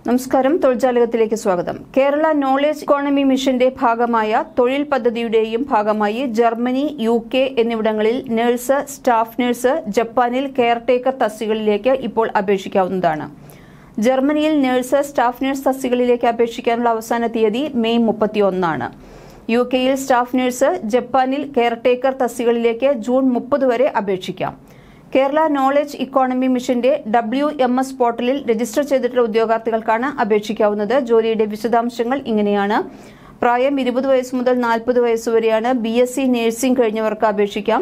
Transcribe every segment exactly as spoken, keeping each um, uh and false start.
നമസ്കാരം, തൊഴിൽജാലകത്തിലേക്ക് സ്വാഗതം. Kerala knowledge economy മിഷന്റെ ഭാഗമായ തൊഴിൽ പദ്ധതിയുടെയും ഭാഗമായി ജർമ്മനി, യു കെ എന്നിവിടങ്ങളിൽ നഴ്സ്, സ്റ്റാഫ് നഴ്സ്, ജപ്പാനിൽ കെയർടേക്കർ തസ്തികകളിലേക്ക് ഇപ്പോൾ അപേക്ഷിക്കാവുന്നതാണ്. ജർമ്മനിയിൽ നഴ്സ്, സ്റ്റാഫ് നഴ്സ് തസ്തികകളിലേക്ക് അപേക്ഷിക്കാനുള്ള അവസാന തീയതി മെയ് മുപ്പത്തിയൊന്നാണ്. യു കെയിൽ സ്റ്റാഫ് നഴ്സ്, ജപ്പാനിൽ കെയർടേക്കർ തസ്തികകളിലേക്ക് ജൂൺ മുപ്പത് വരെ അപേക്ഷിക്കാം. കേരള നോളജ് ഇക്കോണമി മിഷന്റെ ഡബ്ല്യു എം എസ് പോർട്ടലിൽ രജിസ്റ്റർ ചെയ്തിട്ടുള്ള ഉദ്യോഗാർത്ഥികൾക്കാണ് അപേക്ഷിക്കാവുന്നത്. ജോലിയുടെ വിശദാംശങ്ങൾ ഇങ്ങനെയാണ്. പ്രായം ഇരുപത് വയസ്സ് മുതൽ നാൽപ്പത് വയസ്സ് വരെയാണ്. ബി എസ് സി നഴ്സിംഗ് കഴിഞ്ഞവർക്ക് അപേക്ഷിക്കാം.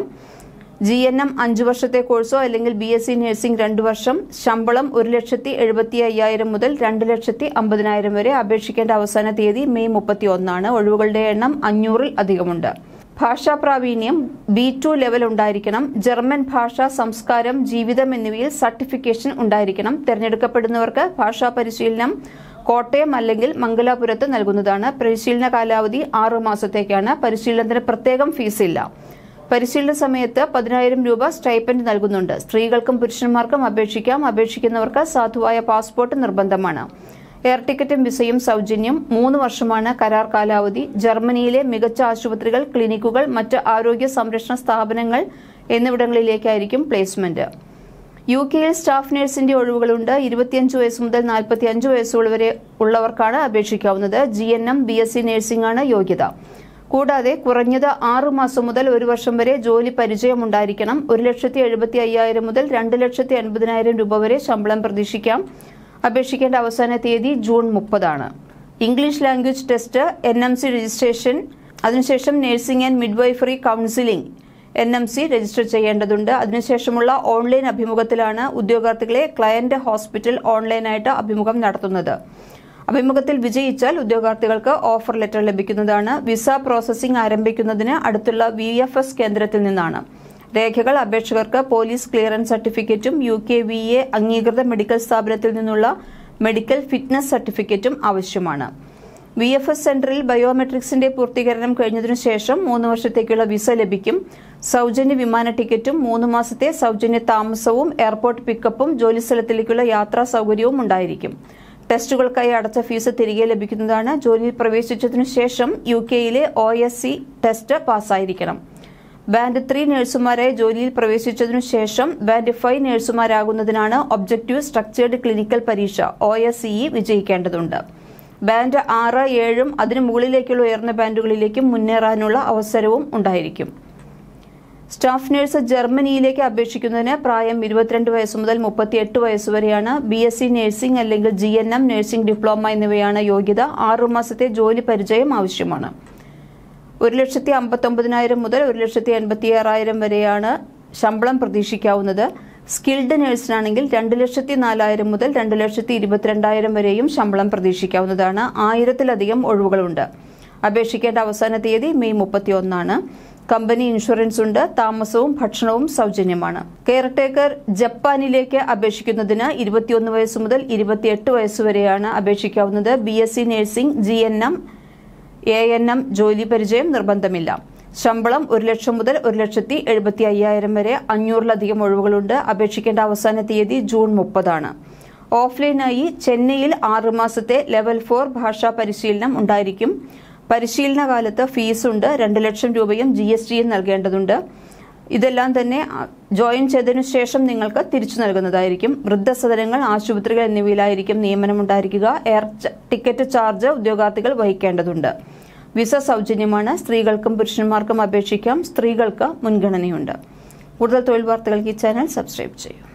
ജി എൻ എം അഞ്ചു വർഷത്തെ കോഴ്സോ അല്ലെങ്കിൽ ബി എസ് സി നഴ്സിംഗ് രണ്ടു വർഷം. ശമ്പളം ഒരു ലക്ഷത്തി എഴുപത്തി അയ്യായിരം മുതൽ രണ്ട് ലക്ഷത്തി അമ്പതിനായിരം വരെ. അപേക്ഷിക്കേണ്ട അവസാന തീയതി മെയ് മുപ്പത്തി ഒന്നാണ്. ഒഴിവുകളുടെ എണ്ണം അഞ്ഞൂറിൽ അധികമുണ്ട്. ഭാഷാ പ്രാവീണ്യം ബി ടു ലെവൽ ഉണ്ടായിരിക്കണം. ജർമ്മൻ ഭാഷ, സംസ്കാരം, ജീവിതം എന്നിവയിൽ സർട്ടിഫിക്കേഷൻ ഉണ്ടായിരിക്കണം. തിരഞ്ഞെടുക്കപ്പെടുന്നവർക്ക് ഭാഷാ പരിശീലനം കോട്ടയം അല്ലെങ്കിൽ മംഗലാപുരത്ത് നൽകുന്നതാണ്. പരിശീലന കാലാവധി ആറു മാസത്തേക്കാണ്. പരിശീലനത്തിന് പ്രത്യേകം ഫീസില്ല. പരിശീലന സമയത്ത് പതിനായിരം രൂപ സ്റ്റൈപ്പൻഡ് നൽകുന്നുണ്ട്. സ്ത്രീകൾക്കും പുരുഷന്മാർക്കും അപേക്ഷിക്കാം. അപേക്ഷിക്കുന്നവർക്ക് സാധുവായ പാസ്പോർട്ട് നിർബന്ധമാണ്. എയർ ടിക്കറ്റും വിസയും സൗജന്യം. മൂന്ന് വർഷമാണ് കരാർ കാലാവധി. ജർമ്മനിയിലെ മികച്ച ആശുപത്രികൾ, ക്ലിനിക്കുകൾ, മറ്റ് ആരോഗ്യ സംരക്ഷണ സ്ഥാപനങ്ങൾ എന്നിവിടങ്ങളിലേക്കായിരിക്കും പ്ലേസ്മെന്റ്. യു കെയിൽ സ്റ്റാഫ് നഴ്സിന്റെ ഒഴിവുകളുണ്ട്. ഇരുപത്തിയഞ്ച് വയസ്സ് മുതൽ നാൽപ്പത്തി അഞ്ച് വയസ്സുകൾ വരെ ഉള്ളവർക്കാണ് അപേക്ഷിക്കാവുന്നത്. G N M, B S C nursing ആണ് യോഗ്യത. കൂടാതെ കുറഞ്ഞത് ആറു മാസം മുതൽ ഒരു വർഷം വരെ ജോലി പരിചയം ഉണ്ടായിരിക്കണം. ഒരു ലക്ഷത്തി എഴുപത്തി അയ്യായിരം മുതൽ രണ്ട് ലക്ഷത്തി അൻപതിനായിരം രൂപ വരെ ശമ്പളം പ്രതീക്ഷിക്കാം. അപേക്ഷിക്കേണ്ട അവസാന തീയതി ജൂൺ മുപ്പതാണ്. English language test, N M C registration, അതിനുശേഷം nursing and midwifery counselling N M C register ചെയ്യേണ്ടതുണ്ട്. അതിനുശേഷമുള്ള ഓൺലൈൻ അഭിമുഖത്തിലാണ് ഉദ്യോഗാർത്ഥികളെ ക്ലയന്റ് ഹോസ്പിറ്റൽ ഓൺലൈനായിട്ട് അഭിമുഖം നടത്തുന്നത്. അഭിമുഖത്തിൽ വിജയിച്ചാൽ ഉദ്യോഗാർത്ഥികൾക്ക് ഓഫർ ലെറ്റർ ലഭിക്കുന്നതാണ്. വിസ പ്രോസസിംഗ് ആരംഭിക്കുന്നതിന് അടുത്തുള്ള വി എഫ് എസ് കേന്ദ്രത്തിൽ നിന്നാണ്. രേഖകൾ: അപേക്ഷകർക്ക് പോലീസ് ക്ലിയറൻസ് സർട്ടിഫിക്കറ്റും യു കെ വി എ അംഗീകൃത മെഡിക്കൽ സ്ഥാപനത്തിൽ നിന്നുള്ള മെഡിക്കൽ ഫിറ്റ്നസ് സർട്ടിഫിക്കറ്റും ആവശ്യമാണ്. വി എഫ് എസ് സെന്ററിൽ ബയോമെട്രിക്സിന്റെ പൂർത്തീകരണം കഴിഞ്ഞതിനു ശേഷം മൂന്ന് വർഷത്തേക്കുള്ള വിസ ലഭിക്കും. സൗജന്യ വിമാന ടിക്കറ്റും മൂന്ന് മാസത്തെ സൗജന്യ താമസവും എയർപോർട്ട് പിക്കപ്പും ജോലിസ്ഥലത്തിലേക്കുള്ള യാത്രാ സൗകര്യവും ഉണ്ടായിരിക്കും. ടെസ്റ്റുകൾക്കായി അടച്ച ഫീസ് തിരികെ ലഭിക്കുന്നതാണ്. ജോലിയിൽ പ്രവേശിച്ചതിനു ശേഷം യു കെയിലെ ഒ എസ് സി ടെസ്റ്റ് പാസ്സായിരിക്കണം. ബാൻഡ് ത്രീ നഴ്സുമാരായി ജോലിയിൽ പ്രവേശിച്ചതിനു ശേഷം ബാൻഡ് ഫൈവ് നഴ്സുമാരാകുന്നതിനാണ് ഒബ്ജക്റ്റീവ് സ്ട്രക്ചേർഡ് ക്ലിനിക്കൽ പരീക്ഷ ഒ എസ് സി ഇ വിജയിക്കേണ്ടതുണ്ട്. ബാൻഡ് ആറ്, ഏഴും അതിനു മുകളിലേക്കുള്ള ഉയർന്ന ബാൻഡുകളിലേക്കും മുന്നേറാനുള്ള അവസരവും ഉണ്ടായിരിക്കും. സ്റ്റാഫ് നഴ്സ് ജർമ്മനിയിലേക്ക് അപേക്ഷിക്കുന്നതിന് പ്രായം ഇരുപത്തിരണ്ട് വയസ്സ് മുതൽ മുപ്പത്തിയെട്ട് വയസ്സ് വരെയാണ്. ബി എസ് സി നഴ്സിംഗ് അല്ലെങ്കിൽ G N M nursing diploma എന്നിവയാണ് യോഗ്യത. ആറുമാസത്തെ ജോലി പരിചയം ആവശ്യമാണ്. ഒരു ലക്ഷത്തി അമ്പത്തി ഒമ്പതിനായിരം മുതൽ ഒരു ലക്ഷത്തി എൺപത്തി ആറായിരം വരെയാണ് ശമ്പളം പ്രതീക്ഷിക്കാവുന്നത്. സ്കിൽഡ് നഴ്സിനാണെങ്കിൽ രണ്ട് ലക്ഷത്തി നാലായിരം മുതൽ രണ്ട് ലക്ഷത്തി ഇരുപത്തിരണ്ടായിരം വരെയും ശമ്പളം പ്രതീക്ഷിക്കാവുന്നതാണ്. ആയിരത്തിലധികം ഒഴിവുകളുണ്ട്. അപേക്ഷിക്കേണ്ട അവസാന തീയതി മെയ് മുപ്പത്തി ഒന്നാണ്. കമ്പനി ഇൻഷുറൻസ് ഉണ്ട്. താമസവും ഭക്ഷണവും സൗജന്യമാണ്. കെയർടേക്കർ ജപ്പാനിലേക്ക് അപേക്ഷിക്കുന്നതിന് ഇരുപത്തിയൊന്ന് വയസ്സ് മുതൽ ഇരുപത്തിയെട്ട് വയസ്സ് വരെയാണ് അപേക്ഷിക്കാവുന്നത്. B S C nursing, G N M, A N M ജോലി പരിചയം നിർബന്ധമില്ല. ശമ്പളം ഒരു ലക്ഷം മുതൽ ഒരു ലക്ഷത്തി എഴുപത്തി അയ്യായിരം വരെ. അഞ്ഞൂറിലധികം ഒഴിവുകളുണ്ട്. അപേക്ഷിക്കേണ്ട അവസാന തീയതി ജൂൺ മുപ്പതാണ്. ഓഫ്ലൈനായി ചെന്നൈയിൽ ആറു മാസത്തെ ലെവൽ ഫോർ ഭാഷാ പരിശീലനം ഉണ്ടായിരിക്കും. പരിശീലന കാലത്ത് ഫീസുണ്ട്. രണ്ട് ലക്ഷം രൂപയും ജി എസ് ടിയും നൽകേണ്ടതുണ്ട്. ഇതെല്ലാം തന്നെ ജോയിൻ ചെയ്തതിനു ശേഷം നിങ്ങൾക്ക് തിരിച്ചു നൽകുന്നതായിരിക്കും. വൃദ്ധസദനങ്ങൾ, ആശുപത്രികൾ എന്നിവയിലായിരിക്കും നിയമനമുണ്ടായിരിക്കുക. എയർ ടിക്കറ്റ് ചാർജ് ഉദ്യോഗാർത്ഥികൾ വഹിക്കേണ്ടതുണ്ട്. വിസ സൗജന്യമാണ്. സ്ത്രീകൾക്കും പുരുഷന്മാർക്കും അപേക്ഷിക്കാം. സ്ത്രീകൾക്ക് മുൻഗണനയുണ്ട്. കൂടുതൽ തൊഴിൽ വാർത്തകൾക്ക് ഈ ചാനൽ സബ്സ്ക്രൈബ് ചെയ്യൂ.